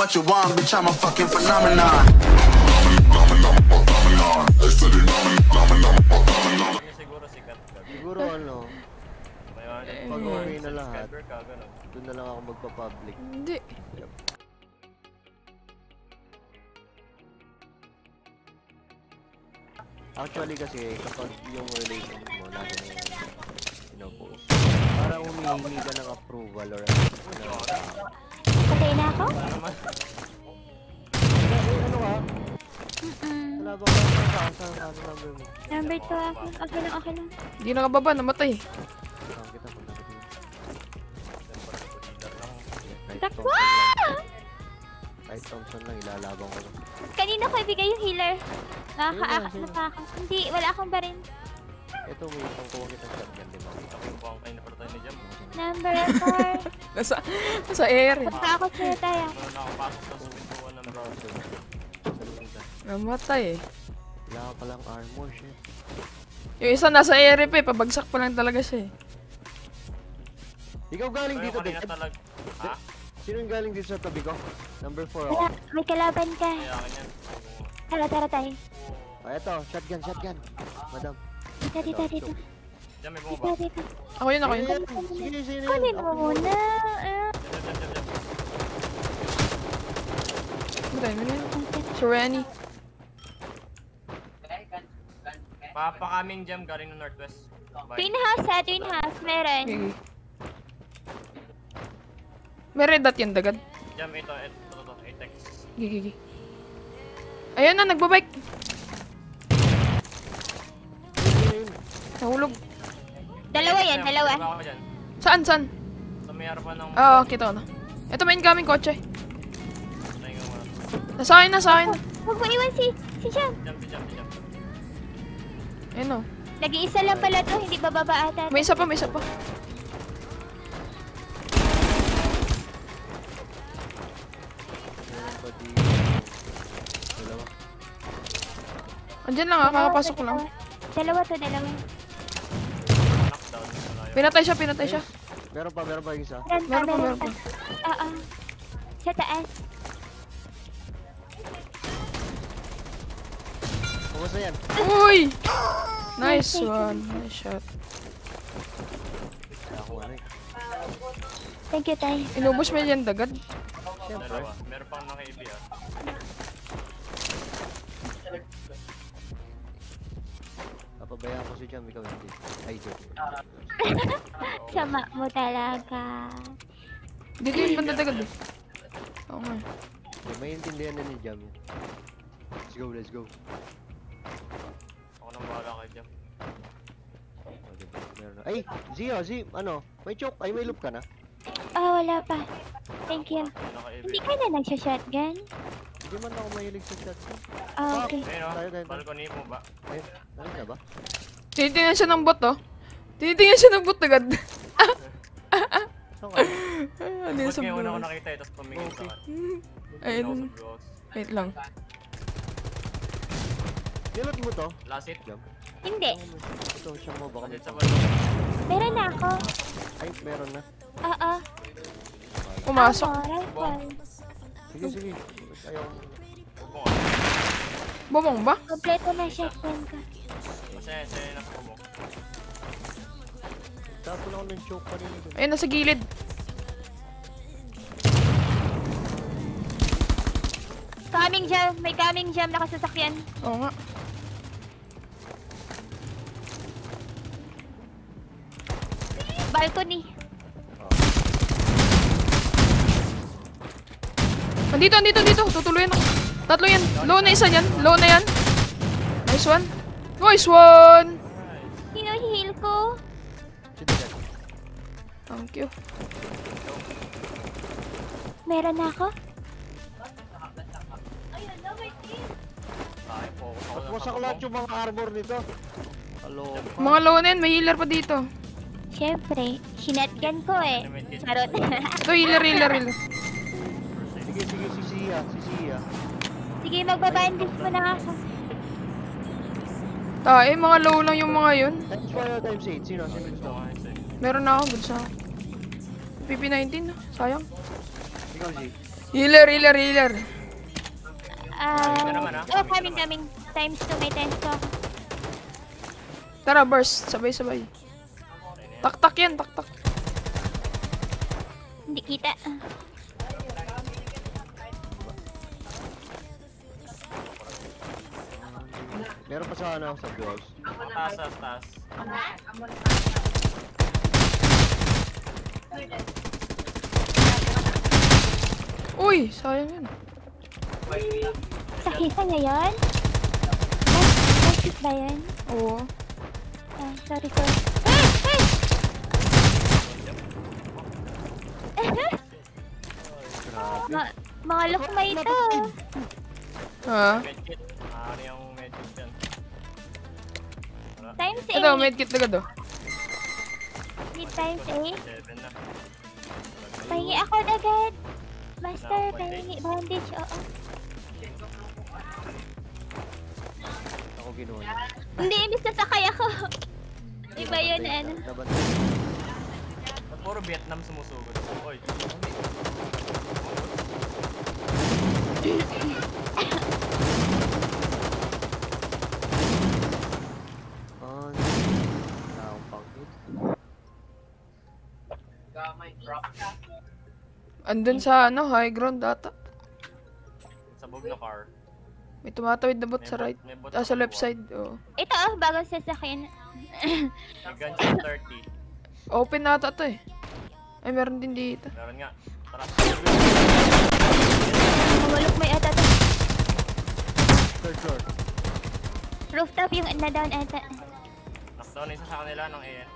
what you want, bitch, I'm a fucking phenomenon. Siguro ano, pag-uwi na lahat, doon na lang ako magpa-public. Hindi. Actually kasi kapag yung relationship mo lagi na yung pinopost, parang humihingi ka ng approval or ano. Patay na ako? Ano ka? Wala ba ka sa number mo? Number 2 ako. Okay lang, okay lang. Hindi nakababa, namatay. Saan kita kung nakatin? Takwa! Kahit Thompson lang, ilalabang ko. Kanina ko ibigay yung healer. Nakaka-akat na pa ako. Hindi, wala akong barin. Ito may isang kuha kitang shotgun, di ba? Number 4. Nasa air. Punta ako sa'yo tayo. Namatay eh. Wala ka palang armor, shit. Yung isa nasa air eh, pabagsak pa lang talaga siya eh. Ikaw galing dito, Dad. Sino yung galing dito sa tabi ko? Number 4 ako. May kalaban ka. Tara, tara tayo. Eto, shotgun. Madam. Dito. Dito. Ako yun. Sige, sige. Kunin mo muna. Matay mo na yun. Si Renny. Papakaming jam galing ng Northwest. Twin house ha, twin house. Meron. Gigi. May red dot yan, dagad. Jam, ito, Atex. Gigi. Ayan na, nagbabike. Nahulog. Dalawa yan, dalawa. Saan? Sa may harapan ng... Oo, kita ko na. Ito may incoming kotse. Nasa akin na. Huwag mo iwan si Jam. Jam. Ayun o. Nag-iisa lang pala to, hindi bababa ata. May isa pa. Andyan lang kakapasok lang. Dalawa. Pinatay siya. Meron pa yung isa. Meron pa. Oo. Sa taas. Kumusta yan? Uy! Nice one. Nice shot. Ako ano eh. Thank you, Tay. Inubos mo yan dagad. Siyempre. Meron pang naka-AB Papabayaan ko si Jam, ikaw hindi. Ay, joke. Sama mo talaga. Dito yung banda dagad eh. Oo nga. May intindihan na ni Jam yun. Let's go. Ako nang bahala kay Jam. Ay, Zia, ano? May choke, ay may loop ka na? Wala pa. Thank you. Hindi ka na nagsha-shotgun? Hindi man ako mahilig sa shotgun. Okay. Ayun o, balcony mo ba? Ayun, narin na ba? Tinitingnan siya ng bot oh. Tinitingnan siya ng bot agad. Saan ka? Ano yun Ba't sa ngayon blue ako house? nakita tapos pumingin sa akin? Ayun. Wait lang. Nilot mo to? Last hit. Jam. Hindi. Ito, siya mo baka may Sa balcony. Meron na ako. Ay, meron na. Oo. Pumasok. Rifle. Sige. Ayaw. Bumong ba? Kompleto na shotgun ka. Masaya na sa mo. Tapos ako ng choke pa rin doon. Ayun, nasa gilid. May coming jam nakasasakyan. Oo nga. Balcony. Andito. Tutuloy ako. Tatlo yan. Low na isa yan. Nice one. Hino-heal ko. Thank you. Meron na ako. At wasak lahat yung mga armor nito. Hello. Mga low na yan. May healer pa dito. Siyempre, sinatgan ko eh. Charot. Ito, healer. Sige, si Sia. Sige, magbabandis mo na ako. Mga low lang yung mga yun. Times 4 o times 8? Sino gusto? Meron na ako. Good sa PP19. Sayang. Ikaw, G. Healer, healer, healer. Ito naman, ah. Oh, coming. Times 2, may times 2 ako. Tara, burst. Sabay-sabay. Tak-tak yan, tak-tak. Hindi kita. Meron pa sa ano, sa walls. Taas. Uy, sayang yan. Sakisa niya yun? Last ba yun? Oo. Ah, sorry. Mga lukmay ito. Ha? Medkit. Ano yung medkit yan? Times 8. Ito, medkit agad oh. Need times 8. 7 na. Pahingi ako agad. Master, pahingi bandage. Oo. Ako ginawa. Hindi, imbis na sakay ako. Iba yun, ano. Laban. Ba't puro Vietnam sumusugod? Oy. Akong pangkit. Andun sa ano, high ground data. Sabog na car. May tumatawid na bot sa right. May bot Sa left kaliwa. side. Oh. Ito bagong sasakyan. May gunshot 30. Open na ata to eh. Ay, meron din dito. Meron nga. Tara. Maluk may ata to. Third floor. Rooftop yung na-down ata. Knockdown isa sa kanila ng AN.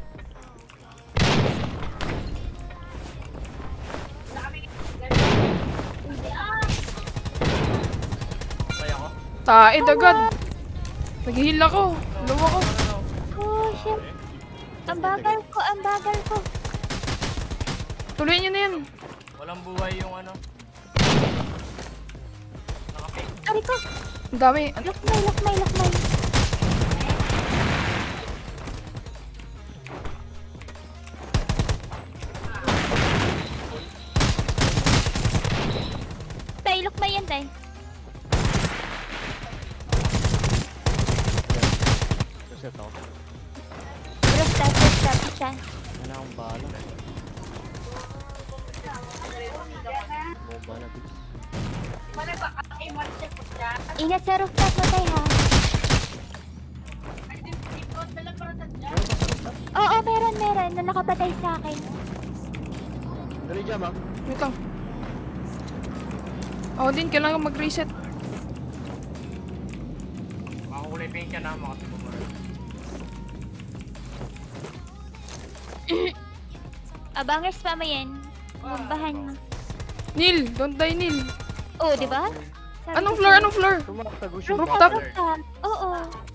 Patay ako. Taid agad. Nag-heal ako. Luwa ko. Oh, shit. Ang bagal ko. Tuloy nyo na yan. Walang buhay yung ano. Naka-fake. Ari ko. Ang dami. Lakmay. Tay, lakmay yan, tay. Reset ako. Rooftop siya. Wala akong bala. Bomba na, bitch. Ingat sa rooftop mo, tay, ha? Oo, meron. Na nakapatay sa akin. Dali jam ah. Wait lang. Ako din, kailangan mag-reset. Makakulay pink yan ha, makatibo mo rin. Abangers pa mo yan. Bumbahan mo. Neil, don't die, Neil. Oh, di ba? Sabi Anong ko floor? sa'yo. Anong floor? Tumaktago siya. Rooftop? Rooftop. Oo.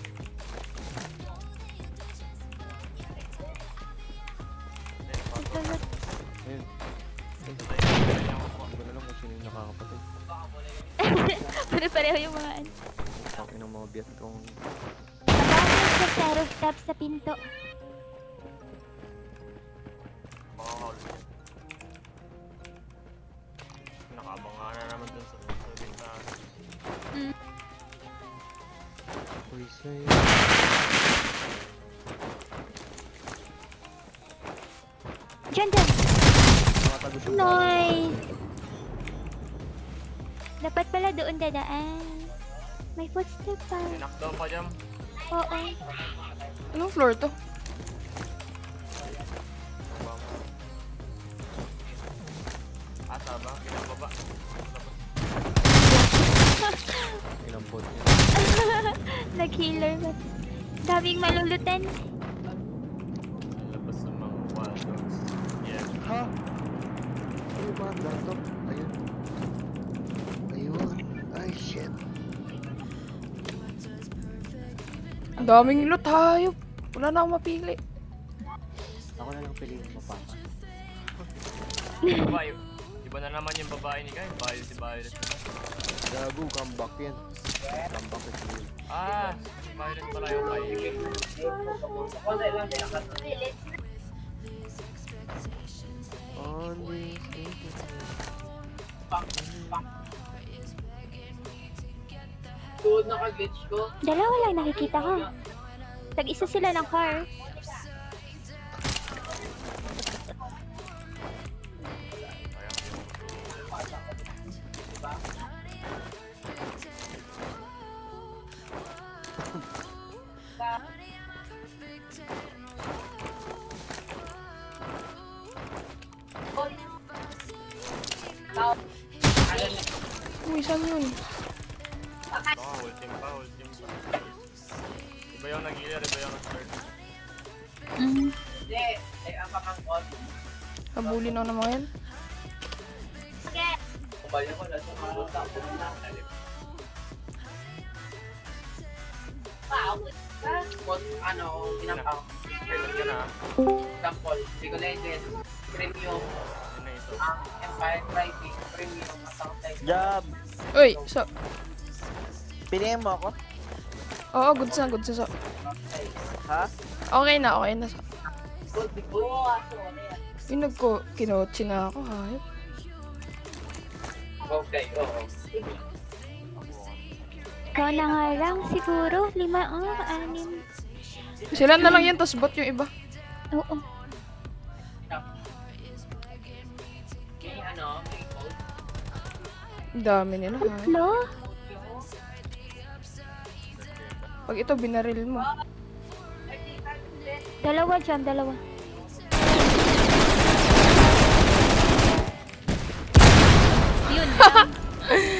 Ayun. Hindi ko na lang kung sino yung nakakapatay. Pareho yung mga ano. Pangin ng mga biat kong... Abangers ka sa rooftop sa pinto. Makakaul. Nakaabang nga na naman dun sa bintana. Uy, sa'yo. Diyan. Tumatago siya. Nice! Dapat pala doon dadaan. May footstep pa. Knockdown pa dyan. Oo. Anong floor to? Asa ba? Pinababa. Inambot niya. Nag-healer ba? Daming malulutan. Labas ng mga wild dogs. Yeah. Ha? Ay, ba? Laptop? Ayun. Ayun. Ay, shit. Ang daming loot, hayop. Wala na akong mapili. Ako na lang piliin mo pa. Babae. Iba na naman yung babae ni Guy. Violet si Violet. Gago, comeback yan. Comeback is real. Ah! Si Violet pala yung Guy. On this Dalawa lang nakikita ko. Tag-isa sila ng car. Uy, saan yun? Ultim pa. Iba yung nag-healer, iba yung nag-start. Habulin ako ng mga yan. Kailan ka na? Example, League of Legends, Premium, Yun na ito. Empire Rising, Premium, Attack on Titan. Jab! Uy, so. Pinigyan mo ako? Oo, good sa, good sa. Ha? Okay na, okay na. Good, Yung kinotchi na ako, hayop. Okay, oo. Ikaw na nga lang siguro. 5, 6. Sila na lang yan, tas bot yung iba. Oo. May gold. Ang dami nila, hayop. Lo? Pag ito, binaril mo. Dalawa dyan, dalawa. Yun lang.